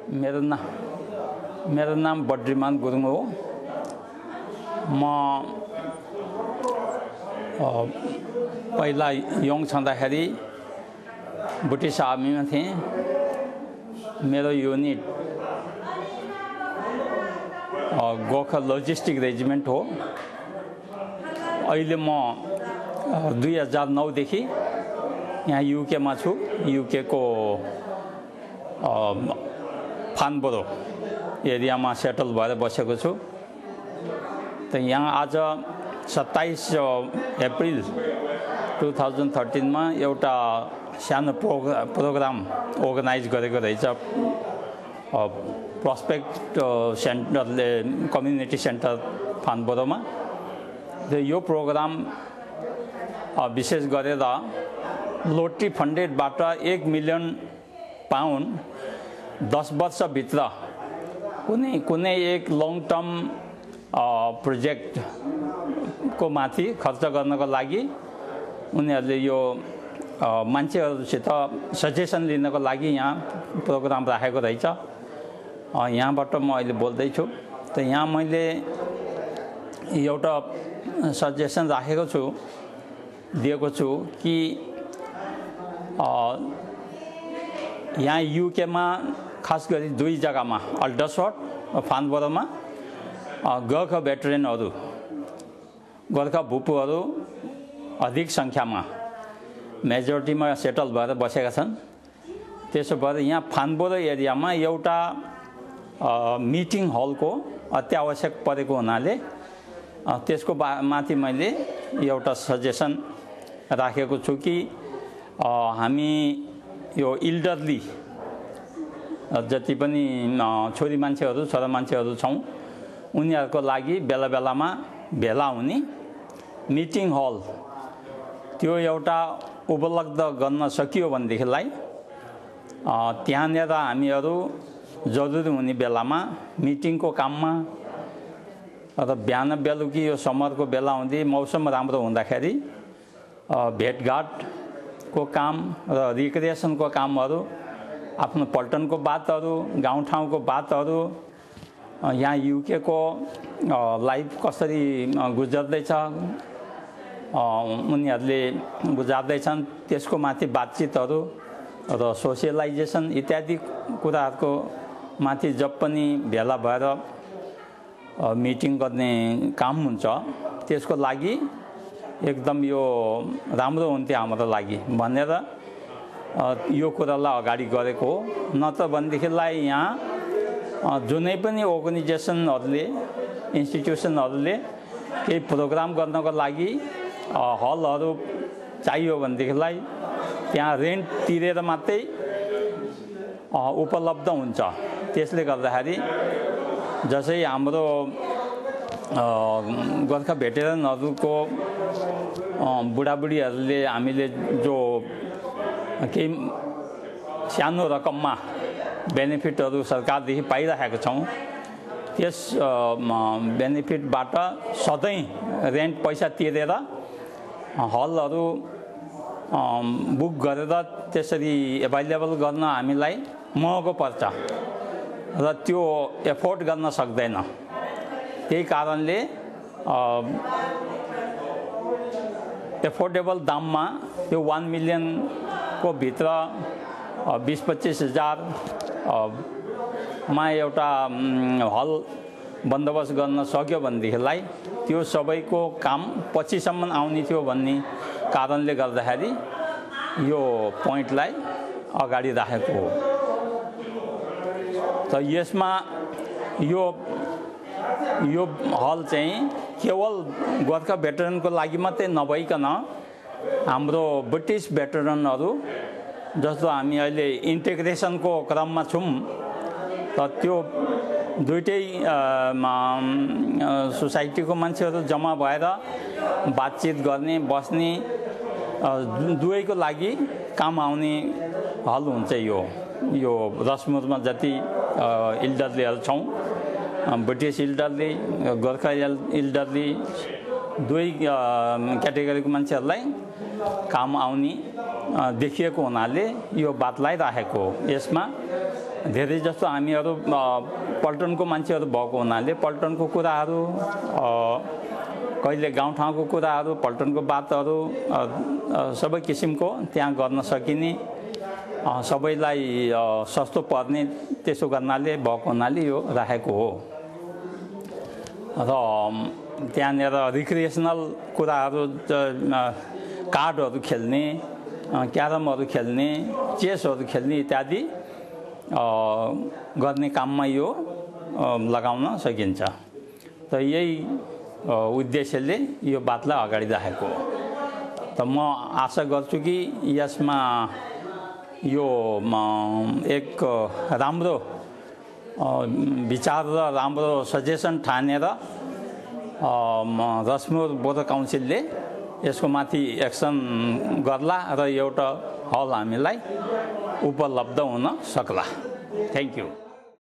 मेरो नाम बद्रीमान गुरुङ हो। म पहिला यङ छँदाखेरि ब्रिटिस आर्मीमा थिएँ। मेरो युनिट गोर्खा लजिस्टिक रेजिमेन्ट हो। अहिले म 2009 देखि यहाँ युकेमा छु। युके को फानबोरो एरियामा सेटल भएर बसेको छु। त यहाँ आज 27 अप्रिल 2013 मा एउटा सानो प्रोग्राम अर्गनाइज गरेको रहेछ प्रोस्पेक्ट सेन्टरले, कम्युनिटी सेन्टर फानबोरोमा। यो प्रोग्राम विशेष गरेर लोटरी फन्डेडबाट 1 मिलियन पाउन्ड 10 वर्षभित्र कुनै एक लङ टर्म प्रोजेक्ट को माथि खर्च गर्नको लागि उनीहरूले यो मान्छेहरूसित सजेसन लिनको लागि यहाँ प्रोग्राम राखेको रहेछ। यहाँबाट म अहिले बोल्दैछु। त यहाँ मैले एउटा सजेसन राखेको छु, दिएको छु कि यहाँ युकेमा खास गरी 2 जग्गामा अल्डरसोट र फानबोरोमा गोर्खा भेटरेनहरू, गोर्खा भूपुहरू अधिक सङ्ख्यामा मेजोरिटीमा सेटल भएर बसेका छन्। त्यसो भएर यहाँ फानबोरो एरियामा एउटा मिटिङ हलको अत्यावश्यक परेको हुनाले त्यसको माथि मैले एउटा सजेसन राखेको छु कि हामी यो इल्डरली जति पनि छोरी मान्छेहरू, छोरा मान्छेहरू छौँ, उनीहरूको लागि बेला बेलामा भेला हुने मिटिङ हल त्यो एउटा उपलब्ध गर्न सकियो भनेदेखिलाई त्यहाँनिर हामीहरू जरुरी हुने बेलामा मिटिङको काममा र बिहान बेलुकी यो समरको बेला हुँदै मौसम राम्रो हुँदाखेरि भेटघाटको काम र रिक्रिएसनको कामहरू, आफ्नो पल्टनको बातहरू, गाउँठाउँको बातहरू, यहाँ युके को लाइफ कसरी गुजर्दैछ, उनीहरूले गुजार्दैछन् त्यसको माथि बातचितहरू र सोसियलाइजेसन इत्यादि कुराहरूको माथि जब पनि भेला भएर मिटिङ गर्ने काम हुन्छ, त्यसको लागि एकदम यो राम्रो हुन्थ्यो हाम्रो लागि भनेर यो कुरालाई अगाडि गरेको हो। नत्र भनेदेखिलाई यहाँ जुनै पनि अर्गनाइजेसनहरूले, इन्स्टिट्युसनहरूले केही प्रोग्राम गर्नको लागि हलहरू चाहियो भनेदेखिलाई त्यहाँ रेन्ट तिरेर मात्रै उपलब्ध हुन्छ। त्यसले गर्दाखेरि जसै हाम्रो गोर्खा भेटेरनहरूको बुढाबुढीहरूले हामीले जो केही सानो रकममा बेनिफिटहरू सरकारदेखि पाइरहेका छौँ, त्यस बेनिफिटबाट सधैँ रेन्ट पैसा तिरेर हलहरू बुक गरेर त्यसरी एभाइलेबल गर्न हामीलाई महँगो पर्छ र त्यो एफोर्ड गर्न सक्दैन। त्यही कारणले एफोर्डेबल दाममा त्यो 1 मिलियनको भित्र 20-25 हजार मा एउटा हल बन्दोबस्त गर्न सक्यो भनेदेखिलाई त्यो सबैको काम पछिसम्म आउने थियो भन्ने कारणले गर्दाखेरि यो पोइन्टलाई अगाडि राखेको हो। त यसमा यो हल चाहिँ केवल गोर्खा भेटरनको लागि मात्रै नभइकन हाम्रो ब्रिटिस भेटरनहरू जस्तो हामी अहिले इन्टिग्रेसनको क्रममा छौँ, त त्यो दुईटै सोसाइटीको मान्छेहरू जम्मा भएर बातचित गर्ने, बस्ने, दुवैको लागि काम आउने हल हुन्छ। यो रसमुरमा जति इल्डरलीहरू छौँ, ब्रिटिस इल्डरली, गोर्खा इल्डरली, दुवै क्याटेगोरीको मान्छेहरूलाई काम आउने देखिएको हुनाले यो बातलाई राखेको हो। यसमा धेरै जस्तो हामीहरू पल्टनको मान्छेहरू भएको हुनाले पल्टनको कुराहरू कहिले गाउँठाउँको कुराहरू पल्टनको बातहरू सबै किसिमको त्यहाँ गर्न सकिने सबैलाई सस्तो पर्ने त्यसो गर्नाले भएको हुनाले यो राखेको हो र त्यहाँनिर रिक्रिएसनल कुराहरू कार्डहरू खेल्ने क्यारमहरू खेल्ने चेसहरू खेल्ने इत्यादि गर्ने काममा यो लगाउन सकिन्छ त यही उद्देश्यले यो बातलाई अगाडि राखेको हो त म आशा गर्छु कि यसमा यो एक राम्रो विचार र राम्रो सजेसन ठानेर रसमुर बोर्ड काउन्सिलले यसको माथि एक्सन गर्ला र एउटा हल हामीलाई उपलब्ध हुन सक्ला। Thank you.